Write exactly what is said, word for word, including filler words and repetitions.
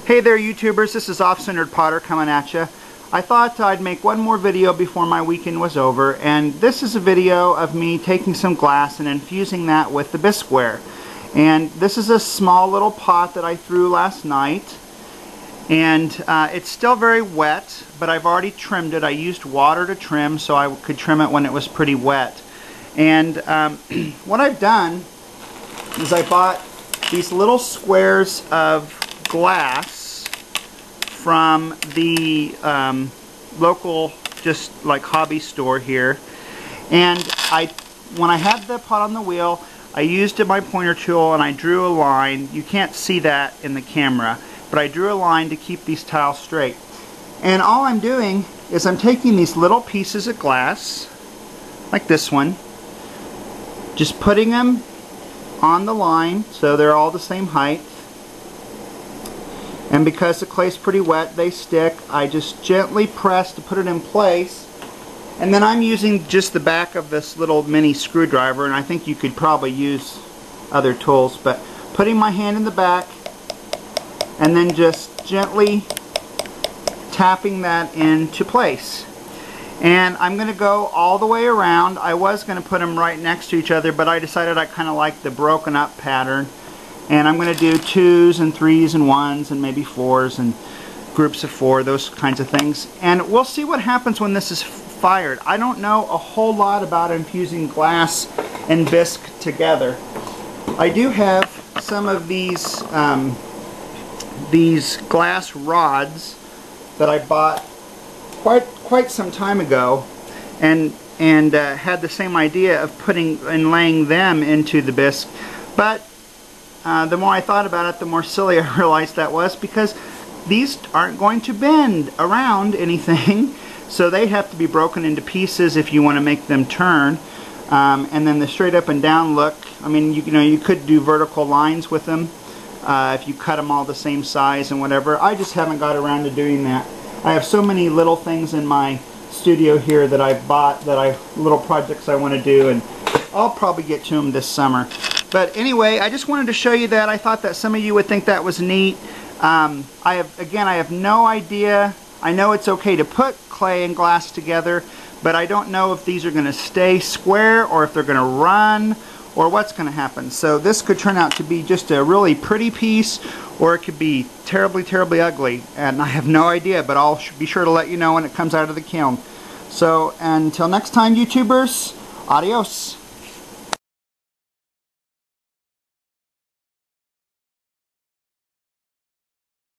Hey there YouTubers, this is Off-Centered Potter coming at you. I thought I'd make one more video before my weekend was over, and this is a video of me taking some glass and infusing that with the Bisqueware. And this is a small little pot that I threw last night, and uh, it's still very wet, but I've already trimmed it. I used water to trim so I could trim it when it was pretty wet. And um, what I've done is I bought these little squares of glass from the um, local just like hobby store here, and I when I had the pot on the wheel, I used my pointer tool and I drew a line. You can't see that in the camera, but I drew a line to keep these tiles straight. And all I'm doing is I'm taking these little pieces of glass like this one, just putting them on the line so they're all the same height. And because the clay's pretty wet, they stick. I just gently press to put it in place. And then I'm using just the back of this little mini screwdriver, and I think you could probably use other tools, but putting my hand in the back and then just gently tapping that into place. And I'm going to go all the way around. I was going to put them right next to each other, but I decided I kind of like the broken up pattern. And I'm going to do twos and threes and ones and maybe fours and groups of four, those kinds of things. And we'll see what happens when this is fired. I don't know a whole lot about infusing glass and bisque together. I do have some of these um, these glass rods that I bought quite quite some time ago, and and uh, had the same idea of putting and laying them into the bisque, but Uh, the more I thought about it, the more silly I realized that was, because these aren't going to bend around anything, so they have to be broken into pieces if you want to make them turn. Um, and then the straight up and down look, I mean, you, you know, you could do vertical lines with them uh, if you cut them all the same size and whatever. I just haven't got around to doing that. I have so many little things in my studio here that I bought, that I little projects I want to do, and I'll probably get to them this summer. But anyway, I just wanted to show you that. I thought that some of you would think that was neat. Um, I have, again, I have no idea. I know it's okay to put clay and glass together, but I don't know if these are going to stay square or if they're going to run or what's going to happen. So this could turn out to be just a really pretty piece, or it could be terribly, terribly ugly. And I have no idea, but I'll be sure to let you know when it comes out of the kiln. So until next time, YouTubers, adios.